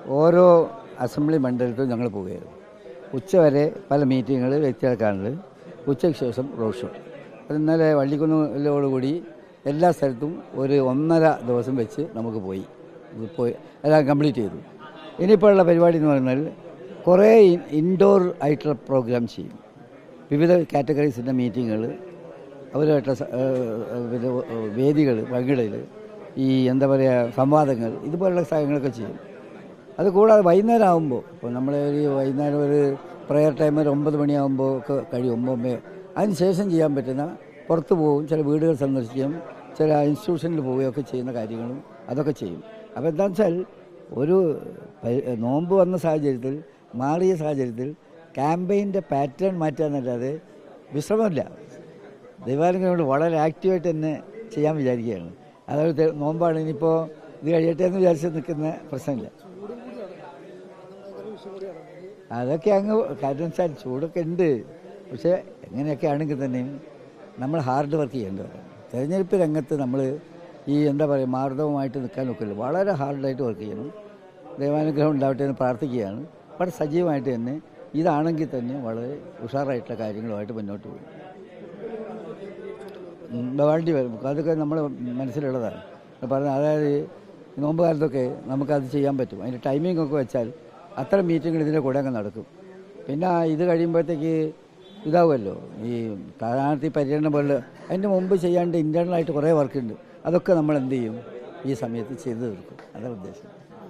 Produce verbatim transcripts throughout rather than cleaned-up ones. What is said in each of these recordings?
ഓരോ അസംബ്ലി മണ്ഡലത്തിലും ഞങ്ങൾ പോവുകയായിരുന്നു. ഉച്ചവരെ പല മീറ്റിങ്ങുകൾ വ്യക്തികളെ കാണൽ, ഉച്ചയ്ക്ക് ശേഷം റോഡ് ഷോ. അത് ഇന്നലെ വള്ളിക്കുന്നിലോടുകൂടി എല്ലാ സ്ഥലത്തും ഒരു ഒന്നര ദിവസം വെച്ച് നമുക്ക് പോയി പോയി എല്ലാം കംപ്ലീറ്റ് ചെയ്തു. ഇനിയിപ്പോൾ ഉള്ള പരിപാടി എന്ന് പറഞ്ഞാൽ കുറേ ഇൻഡോർ ആയിട്ടുള്ള പ്രോഗ്രാം ചെയ്യും. വിവിധ കാറ്റഗറീസിൻ്റെ മീറ്റിങ്ങുകൾ, അവരുമായിട്ടുള്ള പിന്നെ വേദികൾ പങ്കിടൽ, ഈ എന്താ പറയുക സംവാദങ്ങൾ, ഇതുപോലുള്ള കാര്യങ്ങളൊക്കെ ചെയ്യും. അത് കൂടാതെ വൈകുന്നേരം ആകുമ്പോൾ ഇപ്പോൾ നമ്മൾ ഒരു വൈകുന്നേരം ഒരു പ്രയർ ടൈം ഒരു ഒമ്പത് മണിയാകുമ്പോൾ ഒക്കെ കഴിയും. ഒമ്പത് അതിന് ശേഷം ചെയ്യാൻ പറ്റുന്ന പുറത്ത് പോകും, ചില വീടുകൾ സന്ദർശിക്കും, ചില ഇൻസ്റ്റിറ്റ്യൂഷനിൽ പോവുകയൊക്കെ ചെയ്യുന്ന കാര്യങ്ങളും അതൊക്കെ ചെയ്യും. അപ്പോൾ എന്താണെന്ന് വെച്ചാൽ ഒരു നോമ്പ് വന്ന സാഹചര്യത്തിൽ, മാറിയ സാഹചര്യത്തിൽ ക്യാമ്പയിൻ്റെ പാറ്റേൺ മാറ്റാന്നല്ലാതെ വിശ്രമമില്ല. ദൈവാനുഗ്രഹം വളരെ ആക്റ്റീവായിട്ട് തന്നെ ചെയ്യാൻ വിചാരിക്കുകയാണ്. അതായത് നോമ്പാണ്, ഇനിയിപ്പോൾ ഇത് കഴിയട്ടെ എന്ന് വിചാരിച്ച് നിൽക്കുന്ന പ്രശ്നമില്ല. അതൊക്കെ അങ്ങ് കാര്യം വെച്ചാൽ ചൂടൊക്കെ ഉണ്ട്. പക്ഷേ എങ്ങനെയൊക്കെ ആണെങ്കിൽ തന്നെയും നമ്മൾ ഹാർഡ് വർക്ക് ചെയ്യേണ്ടതാണ്. തിരഞ്ഞെടുപ്പ് രംഗത്ത് നമ്മൾ ഈ എന്താ പറയുക മാർദ്ദവമായിട്ട് നിൽക്കാൻ നോക്കില്ല, വളരെ ഹാർഡായിട്ട് വർക്ക് ചെയ്യണം. ദൈവാനുഗ്രഹം ഉണ്ടാവട്ടെ എന്ന് പ്രാർത്ഥിക്കുകയാണ്. വളരെ സജീവമായിട്ട് തന്നെ ഇതാണെങ്കിൽ തന്നെ വളരെ ഉഷാറായിട്ടുള്ള കാര്യങ്ങളുമായിട്ട് മുന്നോട്ട് പോകും. വേണ്ടി വരും, അതൊക്കെ നമ്മൾ മനസ്സിലുള്ളതാണ് പറഞ്ഞത്. അതായത് നോമ്പ് കാലത്തൊക്കെ നമുക്കത് ചെയ്യാൻ പറ്റും. അതിൻ്റെ ടൈമിംഗ് ഒക്കെ വെച്ചാൽ അത്തരം മീറ്റിങ്ങുകൾ ഇതിൻ്റെ കൂടെ അങ്ങ് നടക്കും. പിന്നെ ഇത് കഴിയുമ്പോഴത്തേക്ക് ഇതാവുമല്ലോ, ഈ സ്ഥാനാർത്ഥി പര്യടനം പോലെ അതിൻ്റെ മുമ്പ് ചെയ്യാണ്ട് ഇൻറ്റേർണലായിട്ട് കുറേ വർക്കുണ്ട്. അതൊക്കെ നമ്മൾ എന്ത് ചെയ്യും, ഈ സമയത്ത് ചെയ്തു തീർക്കും. അതാണ് ഉദ്ദേശം.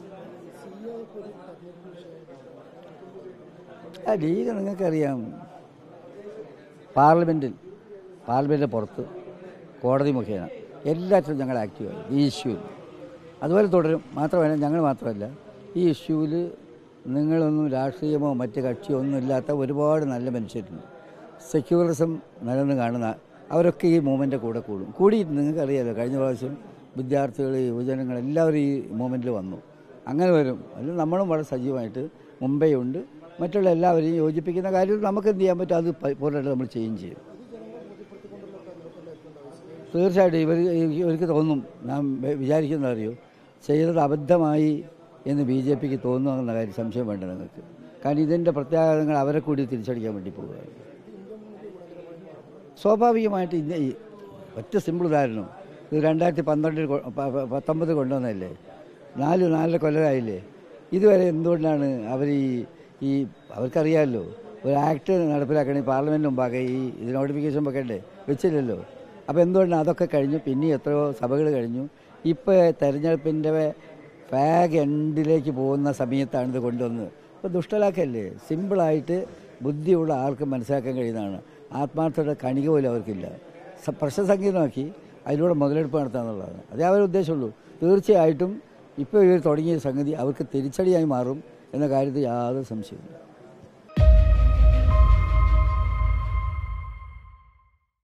ആ ലീഗ് നിങ്ങൾക്കറിയാം, പാർലമെൻറ്റിൽ പാർലമെൻറ്റിൻ്റെ പുറത്ത് കോടതി മുഖേന എല്ലാറ്റിലും ഞങ്ങൾ ആക്റ്റീവായി ഈ ഇഷ്യൂവിൽ. അതുപോലെ തുടരും. മാത്രമല്ല ഞങ്ങൾ മാത്രമല്ല, ഈ ഇഷ്യൂവിൽ നിങ്ങളൊന്നും രാഷ്ട്രീയമോ മറ്റ് കക്ഷിയോ ഒന്നും ഇല്ലാത്ത ഒരുപാട് നല്ല മനുഷ്യരുണ്ട്. സെക്യുലറിസം നിലനിന്ന് കാണുന്ന അവരൊക്കെ ഈ മൂവ്മെൻറ്റിൻ്റെ കൂടെ കൂടും. കൂടിയിട്ട് നിങ്ങൾക്കറിയാമല്ലോ, കഴിഞ്ഞ പ്രാവശ്യം വിദ്യാർത്ഥികൾ, യുവജനങ്ങൾ എല്ലാവരും ഈ മൂവ്മെൻറ്റിൽ വന്നു. അങ്ങനെ വരും. അതിൽ നമ്മളും വളരെ സജീവമായിട്ട് മുംബൈ ഉണ്ട്, മറ്റുള്ള എല്ലാവരെയും യോജിപ്പിക്കുന്ന കാര്യത്തിൽ നമുക്ക് എന്ത് ചെയ്യാൻ പറ്റും അത് പോലെയായിട്ട് നമ്മൾ ചെയ്യുകയും ചെയ്യും. തീർച്ചയായിട്ടും ഇവർ ഇവർക്ക് തോന്നും, നാം വിചാരിക്കുന്നത് അറിയോ, ചെയ്തത് അബദ്ധമായി എന്ന് ബി ജെ പിക്ക് തോന്നുന്ന കാര്യം സംശയം വേണ്ട നിങ്ങൾക്ക്. കാരണം ഇതിൻ്റെ പ്രത്യാഘാതങ്ങൾ അവരെ കൂടി തിരിച്ചടിക്കാൻ വേണ്ടി പോവുകയാണ്. സ്വാഭാവികമായിട്ട് ഇന്ന ഈ ഒറ്റ സിമ്പിൾ ഉദാഹരണം, ഇത് രണ്ടായിരത്തി പന്ത്രണ്ടിൽ പത്തൊമ്പത് കൊണ്ടുവന്നതല്ലേ, നാല് നാലര കൊല്ലമായില്ലേ. ഇതുവരെ എന്തുകൊണ്ടാണ് അവർ ഈ ഈ അവർക്കറിയാമല്ലോ, ഒരു ആക്ട് നടപ്പിലാക്കണമെങ്കിൽ പാർലമെൻറ്റ് മുമ്പാകെ ഈ ഇത് നോട്ടിഫിക്കേഷൻ വെക്കണ്ടേ, വെച്ചില്ലല്ലോ. അപ്പോൾ എന്തുകൊണ്ടാണ് അതൊക്കെ കഴിഞ്ഞു, പിന്നെ എത്രയോ സഭകൾ കഴിഞ്ഞു. ഇപ്പോൾ തെരഞ്ഞെടുപ്പിൻ്റെ ഫാഗ് എൻഡിലേക്ക് പോകുന്ന സമയത്താണ് ഇത് കൊണ്ടുവന്നത്. അപ്പോൾ ദുഷ്ടലാക്കല്ലേ, സിമ്പിളായിട്ട് ബുദ്ധിയുള്ള ആർക്കും മനസ്സിലാക്കാൻ കഴിയുന്നതാണ്. ആത്മാർത്ഥയുടെ കണിക പോലും അവർക്കില്ല. പ്രശ്ന സങ്കീർണമാക്കി അതിലൂടെ മുതലെടുപ്പ് നടത്താമെന്നുള്ളതാണ്. അതേ അവരുടെ ഉദ്ദേശമുള്ളൂ. തീർച്ചയായിട്ടും ഇപ്പോൾ ഇവർ തുടങ്ങിയ സംഗതി അവർക്ക് തിരിച്ചടിയായി മാറും എന്ന കാര്യത്തിൽ യാതൊരു സംശയമില്ല.